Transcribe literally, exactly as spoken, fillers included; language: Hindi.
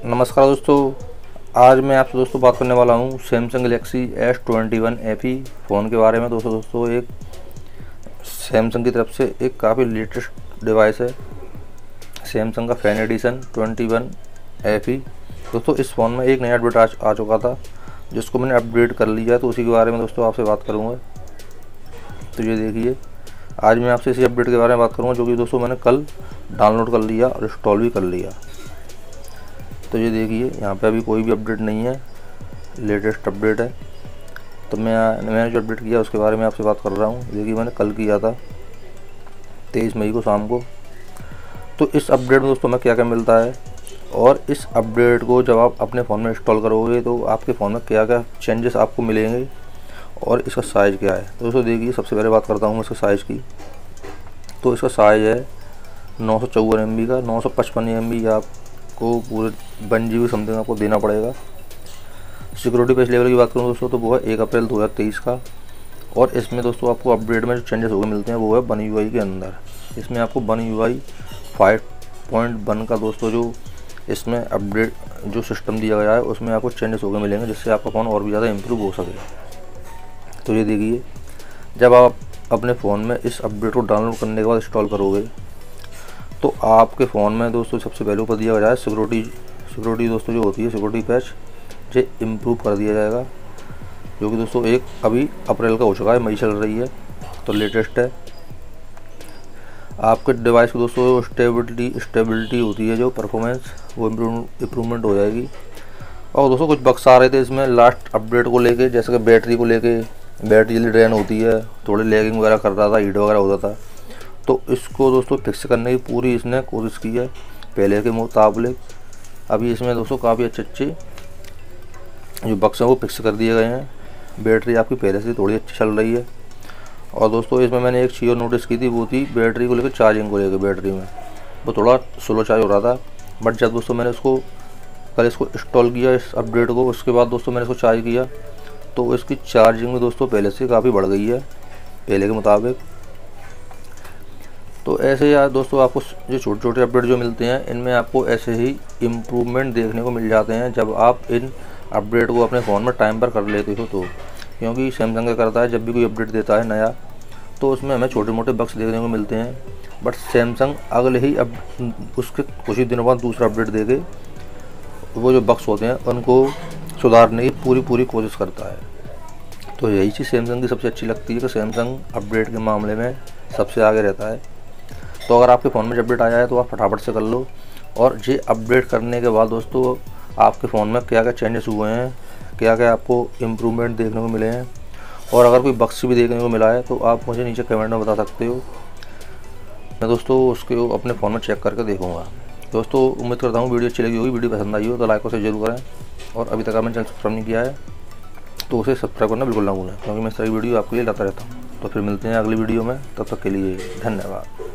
नमस्कार दोस्तों, आज मैं आपसे दोस्तों बात करने वाला हूँ Samsung Galaxy S twenty one F E phone के बारे में। दोस्तों दोस्तों एक सैमसंग की तरफ से एक काफ़ी लेटेस्ट डिवाइस है, सैमसंग का fan edition twenty one F E. दोस्तों इस फ़ोन में एक नया अपडेट आ, आ चुका था जिसको मैंने अपडेट कर लिया है, तो उसी के बारे में दोस्तों आपसे बात करूँगा। तो ये देखिए, आज मैं आपसे इसी अपडेट के बारे में बात करूँगा जो कि दोस्तों मैंने कल डाउनलोड कर लिया और इंस्टॉल भी कर लिया। तो ये देखिए, यहाँ पे अभी कोई भी अपडेट नहीं है, लेटेस्ट अपडेट है। तो मैं मैंने जो अपडेट किया उसके बारे में आपसे बात कर रहा हूँ। देखिए, मैंने कल किया था तेईस मई को शाम को। तो इस अपडेट में दोस्तों में क्या क्या मिलता है और इस अपडेट को जब आप अपने फ़ोन में इंस्टॉल करोगे तो आपके फ़ोन में क्या क्या चेंजेस आपको मिलेंगे और इसका साइज़ क्या है। तो दोस्तों देखिए, सबसे पहले बात करता हूँ मैं इसका साइज़ की। तो इसका साइज़ है नौ सौ चौवन एम बी का, नौ सौ पचपन एम बी आप को पूरे वन जी बी समथिंग आपको देना पड़ेगा। सिक्योरिटी पैच लेवल की बात करूँ दोस्तों तो वो है एक अप्रैल दो हज़ार तेईस का। और इसमें दोस्तों आपको अपडेट में जो चेंजेस हो गए मिलते हैं वो है वन यू आई के अंदर। इसमें आपको one U I five point one का दोस्तों जो इसमें अपडेट जो सिस्टम दिया गया है उसमें आपको चेंजेस हो गए मिलेंगे, जिससे आपका फ़ोन और भी ज़्यादा इम्प्रूव हो सके। तो ये देखिए, जब आप अपने फ़ोन में इस अपडेट को डाउनलोड करने के बाद इंस्टॉल करोगे तो आपके फ़ोन में दोस्तों सबसे पहले ऊपर दिया गया है सिक्योरिटी सिक्योरिटी दोस्तों जो होती है सिक्योरिटी पैच, ये इम्प्रूव कर दिया जाएगा, जो कि दोस्तों एक अभी अप्रैल का हो चुका है, मई चल रही है तो लेटेस्ट है। आपके डिवाइस की दोस्तों स्टेबिलिटी स्टेबिलिटी होती है जो परफॉर्मेंस वो इम्प्रूवमेंट हो जाएगी। और दोस्तों कुछ बग्स आ रहे थे इसमें लास्ट अपडेट को लेके, जैसे कि बैटरी को लेके, बैटरी जल्दी ड्रेन होती है, थोड़ी लैगिंग वगैरह कर रहा था, हीट वगैरह होता था। तो इसको दोस्तों फिक्स करने की पूरी इसने कोशिश की है पहले के मुताबिक। अभी इसमें दोस्तों काफ़ी अच्छे अच्छे जो बक्स हैं वो फिक्स कर दिए गए हैं। बैटरी आपकी पहले से थोड़ी अच्छी चल रही है। और दोस्तों इसमें मैंने एक चीज़ नोटिस की थी, वो थी बैटरी को लेकर, चार्जिंग को लेकर। बैटरी में वो थोड़ा स्लो चार्ज हो रहा था, बट जब दोस्तों मैंने इसको कल इसको इंस्टॉल किया इस अपडेट को, उसके बाद दोस्तों मैंने इसको चार्ज किया तो इसकी चार्जिंग में दोस्तों पहले से काफ़ी बढ़ गई है पहले के मुताबिक। तो ऐसे यार दोस्तों आपको जो छोटे छोटे अपडेट जो मिलते हैं इनमें आपको ऐसे ही इम्प्रूवमेंट देखने को मिल जाते हैं जब आप इन अपडेट को अपने फ़ोन में टाइम पर कर लेते हो। तो क्योंकि सैमसंग क्या करता है, जब भी कोई अपडेट देता है नया तो उसमें हमें छोटे मोटे बग्स देखने को मिलते हैं, बट सैमसंग अगले ही अब उसके कुछ ही दिनों बाद दूसरा अपडेट दे के वो जो बग्स होते हैं उनको सुधारने की पूरी पूरी कोशिश करता है। तो यही चीज़ सैमसंग की सबसे अच्छी लगती है कि सैमसंग अपडेट के मामले में सबसे आगे रहता है। तो अगर आपके फ़ोन में अपडेट आया है तो आप फटाफट से कर लो। और ये अपडेट करने के बाद दोस्तों आपके फ़ोन में क्या क्या चेंजेस हुए हैं, क्या क्या आपको इम्प्रूवमेंट देखने को मिले हैं, और अगर कोई बग्स भी देखने को मिला है तो आप मुझे नीचे कमेंट में बता सकते हो। मैं दोस्तों उसको अपने फ़ोन में चेक करके देखूँगा। दोस्तों उम्मीद करता हूँ वीडियो अच्छी लगी होगी, वीडियो पसंद आई हो तो लाइक और शेयर जरूर करें। और अभी तक आपने चैनल सब्सक्राइब नहीं किया है तो उसे सब्सक्राइब करना बिल्कुल ना भूलें, क्योंकि मैं इस तरह की वीडियो आपके लिए लाता रहता हूँ। तो फिर मिलते हैं अगली वीडियो में, तब तक के लिए धन्यवाद।